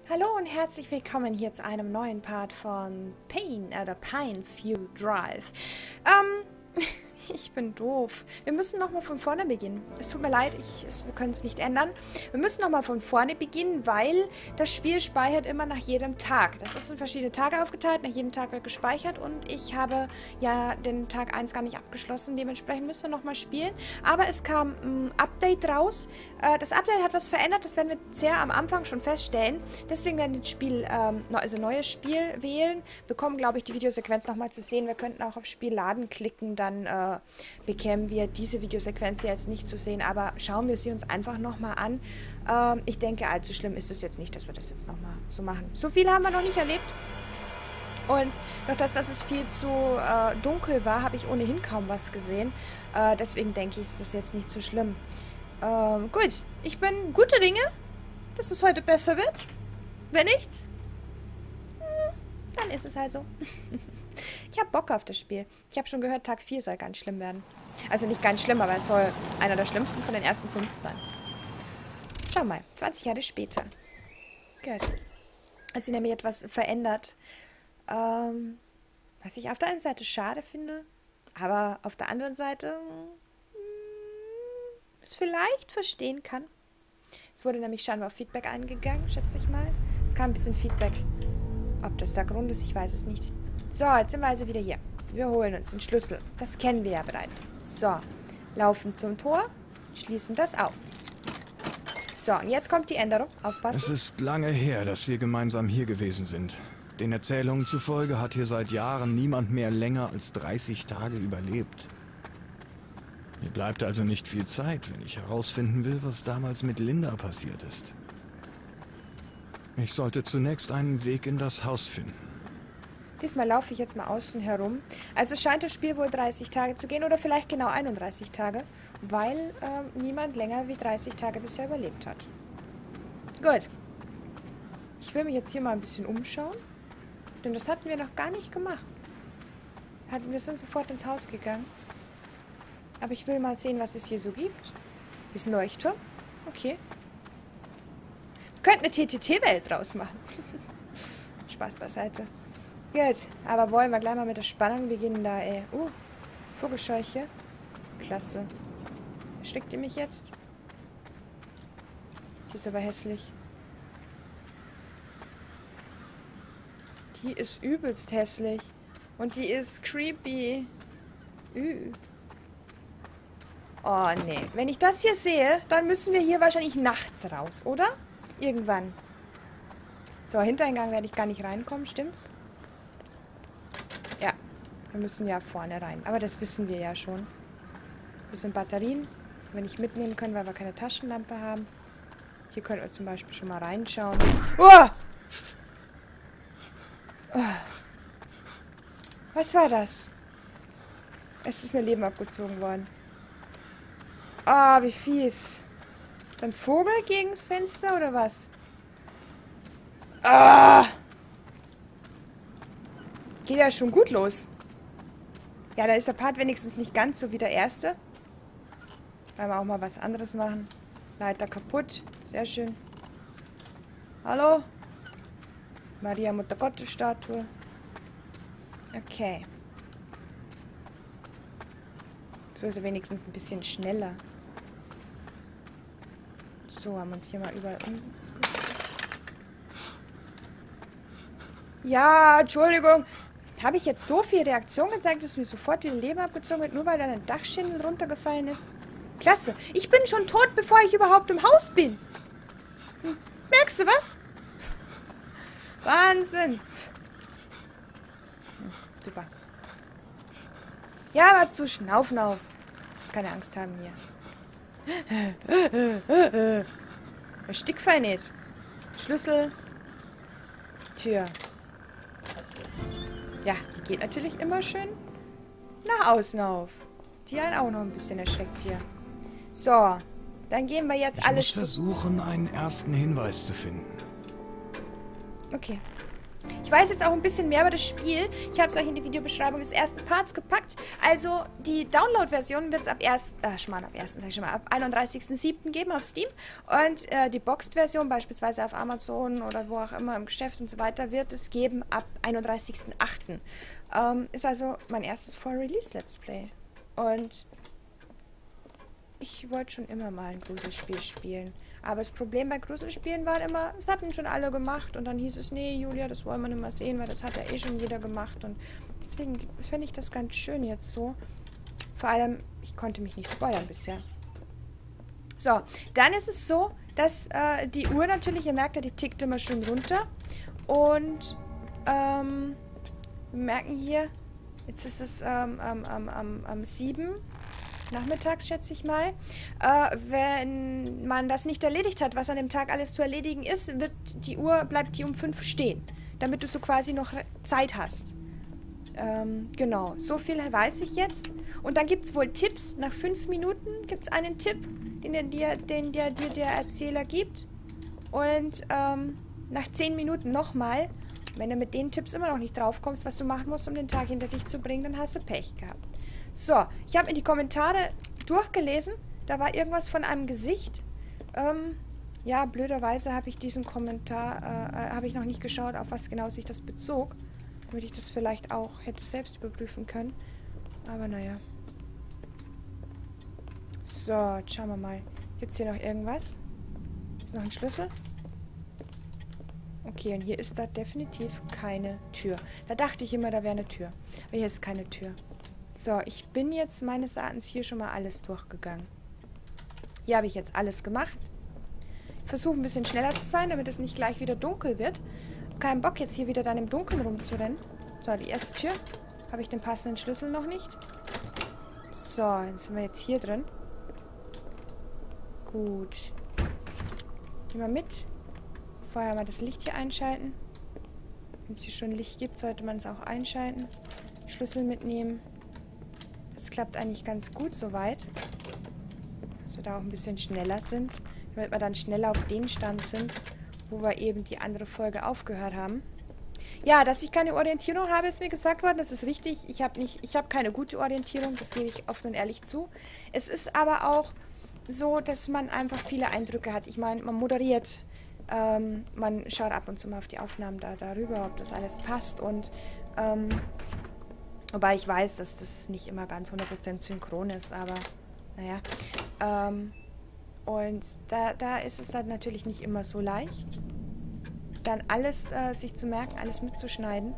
Hallo und herzlich willkommen hier zu einem neuen Part von Pineview Drive. Ich bin doof. Wir müssen nochmal von vorne beginnen. Es tut mir leid, wir können es nicht ändern. Wir müssen nochmal von vorne beginnen, weil das Spiel speichert immer nach jedem Tag. Das ist in verschiedene Tage aufgeteilt, nach jedem Tag wird gespeichert und ich habe ja den Tag 1 gar nicht abgeschlossen. Dementsprechend müssen wir nochmal spielen. Aber es kam ein Update raus. Das Update hat was verändert, das werden wir sehr am Anfang schon feststellen. Deswegen werden wir das Spiel, also neues Spiel wählen. Bekommen, glaube ich, die Videosequenz nochmal zu sehen. Wir könnten auch auf Spiel laden klicken, dann bekämen wir diese Videosequenz jetzt nicht zu sehen. Aber schauen wir sie uns einfach nochmal an. Ich denke, allzu schlimm ist es jetzt nicht, dass wir das jetzt nochmal so machen. So viel haben wir noch nicht erlebt. Und durch das, dass es viel zu dunkel war, habe ich ohnehin kaum was gesehen. Deswegen denke ich, ist das jetzt nicht so schlimm. Gut, ich bin guter Dinge, dass es heute besser wird. Wenn nicht, dann ist es halt so. Ich habe Bock auf das Spiel. Ich habe schon gehört, Tag 4 soll ganz schlimm werden. Also nicht ganz schlimm, aber es soll einer der schlimmsten von den ersten 5 sein. Schau mal, 20 Jahre später. Gut. Hat sich nämlich etwas verändert. Was ich auf der einen Seite schade finde, aber auf der anderen Seite es vielleicht verstehen kann. Es wurde nämlich scheinbar auf Feedback eingegangen, schätze ich mal. Es kam ein bisschen Feedback. Ob das der Grund ist, ich weiß es nicht. So, jetzt sind wir also wieder hier. Wir holen uns den Schlüssel. Das kennen wir ja bereits. So, laufen zum Tor, schließen das auf. So, und jetzt kommt die Änderung. Aufpassen. Es ist lange her, dass wir gemeinsam hier gewesen sind. Den Erzählungen zufolge hat hier seit Jahren niemand mehr länger als 30 Tage überlebt. Mir bleibt also nicht viel Zeit, wenn ich herausfinden will, was damals mit Linda passiert ist. Ich sollte zunächst einen Weg in das Haus finden. Diesmal laufe ich jetzt mal außen herum. Also scheint das Spiel wohl 30 Tage zu gehen oder vielleicht genau 31 Tage, weil niemand länger wie 30 Tage bisher überlebt hat. Gut. Ich will mich jetzt hier mal ein bisschen umschauen, denn das hatten wir noch gar nicht gemacht. Wir sind sofort ins Haus gegangen. Aber ich will mal sehen, was es hier so gibt. Ist ein Leuchtturm? Okay. Wir könnten eine TTT-Welt draus machen. Spaß beiseite. Gut, aber wollen wir gleich mal mit der Spannung beginnen da, ey. Vogelscheuche. Klasse. Erschreckt ihr mich jetzt? Die ist aber hässlich. Die ist übelst hässlich. Und die ist creepy. Oh, nee. Wenn ich das hier sehe, dann müssen wir hier wahrscheinlich nachts raus, oder? Irgendwann. So, Hintereingang werde ich gar nicht reinkommen, stimmt's? Ja, wir müssen ja vorne rein. Aber das wissen wir ja schon. Bisschen Batterien, die wir nicht mitnehmen können, weil wir keine Taschenlampe haben. Hier können wir zum Beispiel schon mal reinschauen. Oh! Oh. Was war das? Es ist mir Leben abgezogen worden. Ah, wie fies. Ein Vogel gegens Fenster oder was? Ah! Geht ja schon gut los. Ja, da ist der Part wenigstens nicht ganz so wie der erste. Weil wir auch mal was anderes machen. Leiter kaputt. Sehr schön. Hallo? Maria Mutter Gottes Statue. Okay. So ist er wenigstens ein bisschen schneller. So, haben wir uns hier mal überall Ja, Entschuldigung. Habe ich jetzt so viel Reaktion gezeigt, dass mir sofort wieder Leben abgezogen wird, nur weil da ein Dachschindeln runtergefallen ist? Klasse. Ich bin schon tot, bevor ich überhaupt im Haus bin. Merkst du was? Wahnsinn. Super. Ja, aber zu schnaufen auf. Ich muss keine Angst haben hier. Stickfall nicht. Schlüssel. Tür. Ja, die geht natürlich immer schön nach außen auf. Die einen auch noch ein bisschen erschreckt hier. So, dann gehen wir jetzt alles... Ich muss versuchen, einen ersten Hinweis zu finden. Okay. Ich weiß jetzt auch ein bisschen mehr über das Spiel. Ich habe es euch in die Videobeschreibung des ersten Parts gepackt. Also die Download-Version wird es ab 31.07. geben auf Steam. Und die Boxed-Version, beispielsweise auf Amazon oder wo auch immer im Geschäft und so weiter, wird es geben ab 31.08. Ist also mein erstes Vor-Release-Let's Play. Und ich wollte schon immer mal ein Gruselspiel spielen. Aber das Problem bei Gruselspielen war immer, es hatten schon alle gemacht und dann hieß es, nee, Julia, das wollen wir nicht mehr sehen, weil das hat ja eh schon jeder gemacht. Und deswegen finde ich das ganz schön jetzt so. Vor allem, ich konnte mich nicht spoilern bisher. So, dann ist es so, dass die Uhr natürlich, ihr merkt ja, die tickt immer schön runter. Und wir merken hier, jetzt ist es am 7 nachmittags, schätze ich mal. Wenn man das nicht erledigt hat, was an dem Tag alles zu erledigen ist, bleibt die um 5 stehen, damit du so quasi noch Zeit hast. Genau, so viel weiß ich jetzt. Und dann gibt es wohl Tipps. Nach 5 Minuten gibt es einen Tipp, den dir der Erzähler gibt. Und nach 10 Minuten nochmal. Wenn du mit den Tipps immer noch nicht drauf kommst, was du machen musst, um den Tag hinter dich zu bringen, dann hast du Pech gehabt. So, ich habe mir die Kommentare durchgelesen. Da war irgendwas von einem Gesicht. Ja, blöderweise habe ich diesen Kommentar, habe ich noch nicht geschaut, auf was genau sich das bezog. Damit ich das vielleicht auch hätte selbst überprüfen können. Aber naja. So, jetzt schauen wir mal. Gibt es hier noch irgendwas? Ist noch ein Schlüssel? Okay, und hier ist da definitiv keine Tür. Da dachte ich immer, da wäre eine Tür. Aber hier ist keine Tür. So, ich bin jetzt meines Erachtens hier schon mal alles durchgegangen. Hier habe ich jetzt alles gemacht. Ich versuche ein bisschen schneller zu sein, damit es nicht gleich wieder dunkel wird. Keinen Bock jetzt hier wieder dann im Dunkeln rumzurennen. So, die erste Tür. Habe ich den passenden Schlüssel noch nicht. So, dann sind wir jetzt hier drin. Gut. Gehen wir mit. Vorher mal das Licht hier einschalten. Wenn es hier schon Licht gibt, sollte man es auch einschalten. Schlüssel mitnehmen. Das klappt eigentlich ganz gut soweit. Dass wir da auch ein bisschen schneller sind. Damit wir dann schneller auf den Stand sind, wo wir eben die andere Folge aufgehört haben. Ja, dass ich keine Orientierung habe, ist mir gesagt worden. Das ist richtig. Ich habe keine gute Orientierung. Das gebe ich offen und ehrlich zu. Es ist aber auch so, dass man einfach viele Eindrücke hat. Ich meine, man moderiert. Man schaut ab und zu mal auf die Aufnahmen darüber, ob das alles passt. Und wobei ich weiß, dass das nicht immer ganz 100% synchron ist, aber naja. Und da ist es halt natürlich nicht immer so leicht, dann alles sich zu merken, alles mitzuschneiden.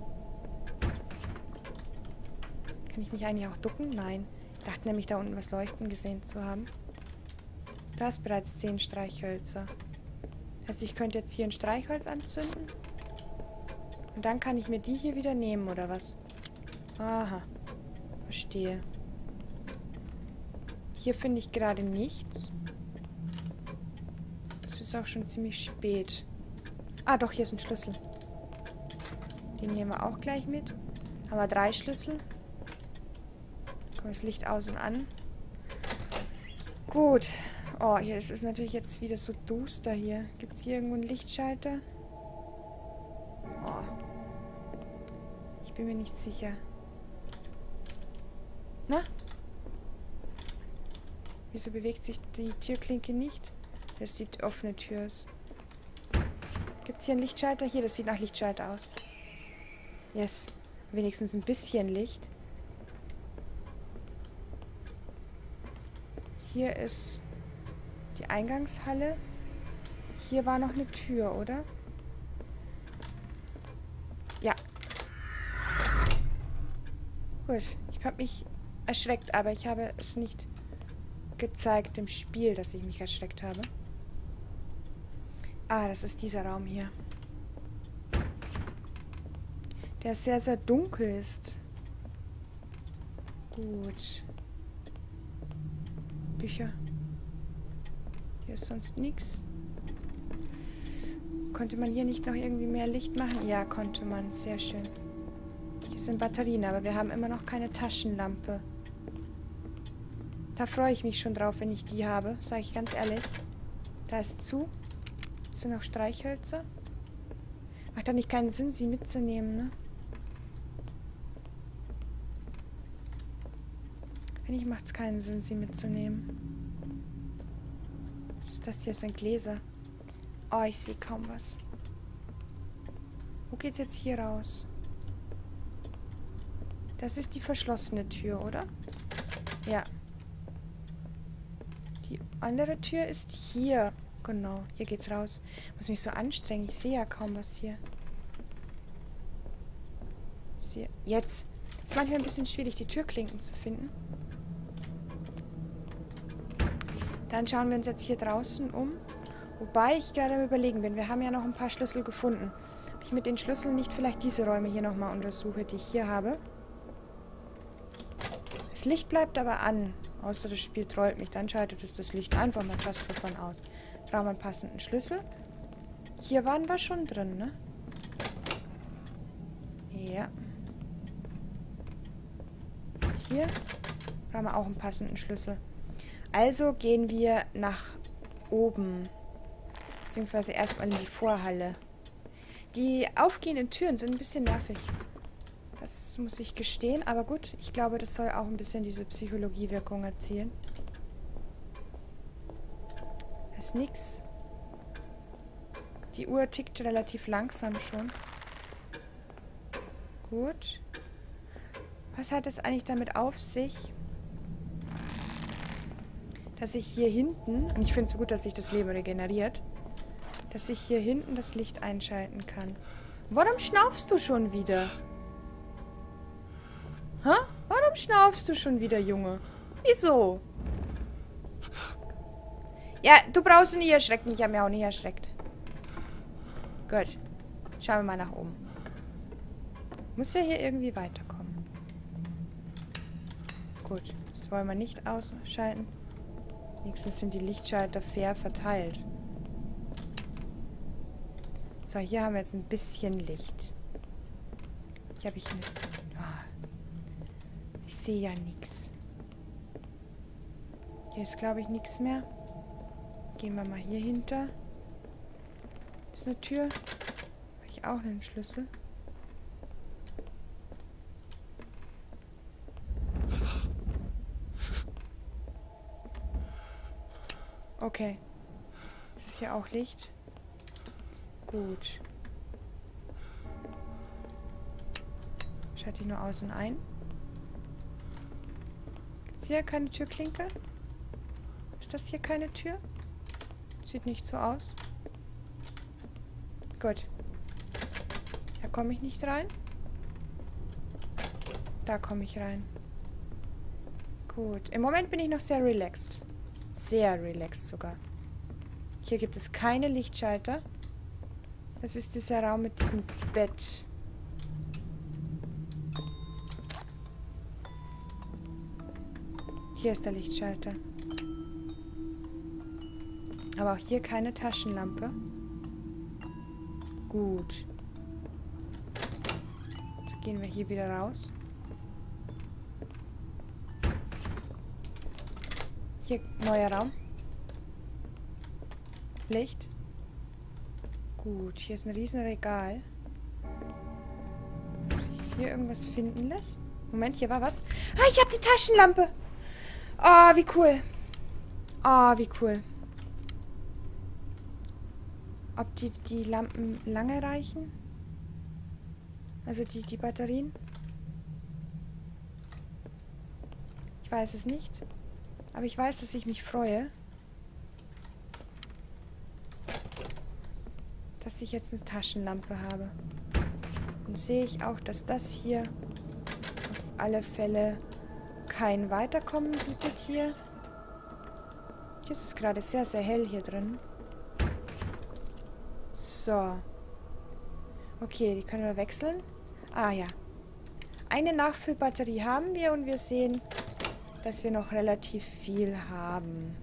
Kann ich mich eigentlich auch ducken? Nein. Ich dachte nämlich, da unten was leuchten gesehen zu haben. Du hast bereits 10 Streichhölzer. Das heißt, ich könnte jetzt hier ein Streichholz anzünden. Und dann kann ich mir die hier wieder nehmen, oder was? Aha. Verstehe. Hier finde ich gerade nichts. Das ist auch schon ziemlich spät. Ah, doch, hier ist ein Schlüssel. Den nehmen wir auch gleich mit. Haben wir 3 Schlüssel. Kommt das Licht aus und an. Gut. Oh, hier ist es natürlich jetzt wieder so duster hier. Gibt es hier irgendwo einen Lichtschalter? Oh. Ich bin mir nicht sicher. Na? Wieso bewegt sich die Türklinke nicht? Das die offene Tür ist. Gibt es hier einen Lichtschalter? Hier, das sieht nach Lichtschalter aus. Yes. Wenigstens ein bisschen Licht. Hier ist die Eingangshalle. Hier war noch eine Tür, oder? Ja. Gut. Ich habe mich erschreckt, aber ich habe es nicht gezeigt im Spiel, dass ich mich erschreckt habe. Ah, das ist dieser Raum hier. Der sehr, sehr dunkel ist. Gut. Bücher. Hier ist sonst nichts. Konnte man hier nicht noch irgendwie mehr Licht machen? Ja, konnte man. Sehr schön. Hier sind Batterien, aber wir haben immer noch keine Taschenlampe. Da freue ich mich schon drauf, wenn ich die habe. Sage ich ganz ehrlich. Da ist zu. Das sind noch Streichhölzer. Macht doch nicht keinen Sinn, sie mitzunehmen, ne? Eigentlich macht es keinen Sinn, sie mitzunehmen. Was ist das hier? Das sind Gläser. Oh, ich sehe kaum was. Wo geht's jetzt hier raus? Das ist die verschlossene Tür, oder? Ja. Die andere Tür ist hier. Genau, hier geht's raus. Muss mich so anstrengen. Ich sehe ja kaum was hier. Jetzt. Ist manchmal ein bisschen schwierig, die Türklinken zu finden. Dann schauen wir uns jetzt hier draußen um. Wobei ich gerade am Überlegen bin. Wir haben ja noch ein paar Schlüssel gefunden. Ob ich mit den Schlüsseln nicht vielleicht diese Räume hier nochmal untersuche, die ich hier habe. Das Licht bleibt aber an. Außer das Spiel trollt mich. Dann schaltet es das Licht einfach mal just for fun aus. Brauchen wir einen passenden Schlüssel. Hier waren wir schon drin, ne? Ja. Hier brauchen wir auch einen passenden Schlüssel. Also gehen wir nach oben. Beziehungsweise erstmal in die Vorhalle. Die aufgehenden Türen sind ein bisschen nervig. Das muss ich gestehen. Aber gut, ich glaube, das soll auch ein bisschen diese Psychologiewirkung erzielen. Da ist nix. Die Uhr tickt relativ langsam schon. Gut. Was hat es eigentlich damit auf sich, dass ich hier hinten, und ich finde es so gut, dass sich das Leben regeneriert, dass ich hier hinten das Licht einschalten kann. Warum schnaufst du schon wieder? Hä? Warum schnaufst du schon wieder, Junge? Wieso? Ja, du brauchst ihn nicht erschrecken. Ich habe mich auch nicht erschreckt. Gut. Schauen wir mal nach oben. Muss ja hier irgendwie weiterkommen. Gut. Das wollen wir nicht ausschalten. Wenigstens sind die Lichtschalter fair verteilt. So, hier haben wir jetzt ein bisschen Licht. Hier habe ich eine... Oh. Ich sehe ja nichts. Hier ist, glaube ich, nichts mehr. Gehen wir mal hier hinter. Ist eine Tür. Habe ich auch einen Schlüssel. Okay. Jetzt ist hier auch Licht. Gut. Schalte ich nur aus und ein. Ist hier keine Türklinke? Ist das hier keine Tür? Sieht nicht so aus. Gut. Da komme ich nicht rein. Da komme ich rein. Gut. Im Moment bin ich noch sehr relaxed. Sehr relaxed sogar. Hier gibt es keine Lichtschalter. Das ist dieser Raum mit diesem Bett. Hier ist der Lichtschalter. Aber auch hier keine Taschenlampe. Gut. Jetzt gehen wir hier wieder raus. Hier, neuer Raum. Licht. Gut, hier ist ein riesen Regal. Ob sich hier irgendwas finden lässt? Moment, hier war was. Ah, ich habe die Taschenlampe. Oh, wie cool. Oh, wie cool. Ob die Lampen lange reichen? Also die Batterien? Ich weiß es nicht. Aber ich weiß, dass ich mich freue, dass ich jetzt eine Taschenlampe habe. Und sehe ich auch, dass das hier auf alle Fälle kein Weiterkommen bietet hier. Hier ist es gerade sehr, sehr hell hier drin. So. Okay, die können wir wechseln. Ah ja. Eine Nachfüllbatterie haben wir und wir sehen, dass wir noch relativ viel haben.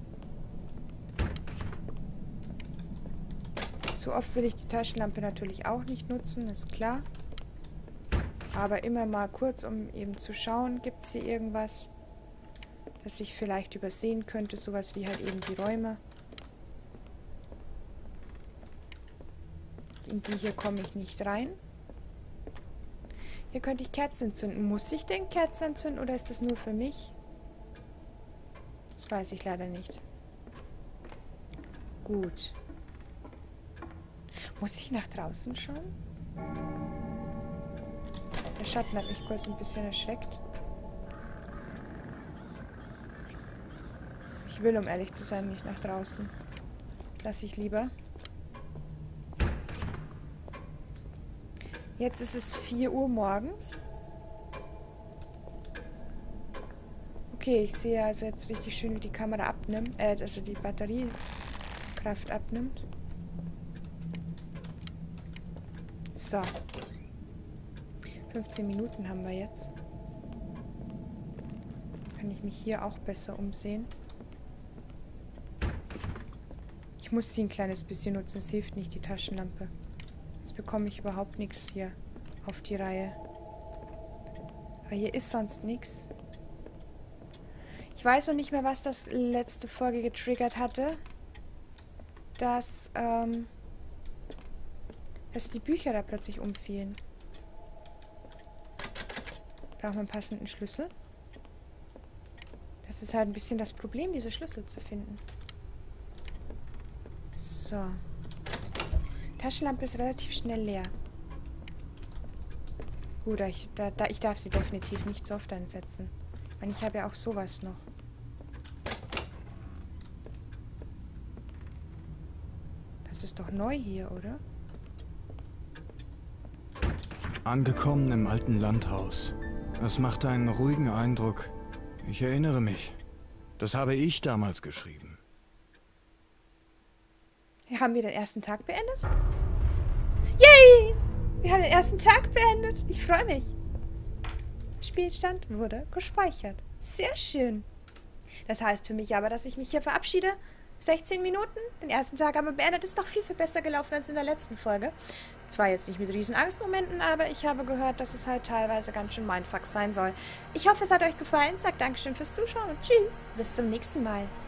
Zu oft will ich die Taschenlampe natürlich auch nicht nutzen, ist klar. Aber immer mal kurz, um eben zu schauen, gibt es hier irgendwas, das ich vielleicht übersehen könnte. Sowas wie halt eben die Räume. In die hier komme ich nicht rein. Hier könnte ich Kerzen entzünden. Muss ich denn Kerzen entzünden oder ist das nur für mich? Das weiß ich leider nicht. Gut. Muss ich nach draußen schauen? Der Schatten hat mich kurz ein bisschen erschreckt. Ich will, um ehrlich zu sein, nicht nach draußen. Das lasse ich lieber. Jetzt ist es 4 Uhr morgens. Okay, ich sehe also jetzt richtig schön, wie die Kamera abnimmt. Also die Batteriekraft abnimmt. So. 15 Minuten haben wir jetzt. Kann ich mich hier auch besser umsehen. Ich muss sie ein kleines bisschen nutzen. Es hilft nicht, die Taschenlampe. Jetzt bekomme ich überhaupt nichts hier auf die Reihe. Aber hier ist sonst nichts. Ich weiß noch nicht mehr, was das letzte Folge getriggert hatte. Dass die Bücher da plötzlich umfielen. Braucht man einen passenden Schlüssel. Das ist halt ein bisschen das Problem, diese Schlüssel zu finden. So. Taschenlampe ist relativ schnell leer. Gut, ich darf sie definitiv nicht so oft einsetzen. Und ich habe ja auch sowas noch. Das ist doch neu hier, oder? Angekommen im alten Landhaus. Es macht einen ruhigen Eindruck. Ich erinnere mich. Das habe ich damals geschrieben. Haben wir den ersten Tag beendet? Yay! Wir haben den ersten Tag beendet. Ich freue mich. Spielstand wurde gespeichert. Sehr schön. Das heißt für mich aber, dass ich mich hier verabschiede. 16 Minuten. Den ersten Tag haben wir beendet. Ist doch viel, viel besser gelaufen als in der letzten Folge. Zwar jetzt nicht mit riesen Angstmomenten, aber ich habe gehört, dass es halt teilweise ganz schön Mindfuck sein soll. Ich hoffe, es hat euch gefallen. Sagt Dankeschön fürs Zuschauen und tschüss. Bis zum nächsten Mal.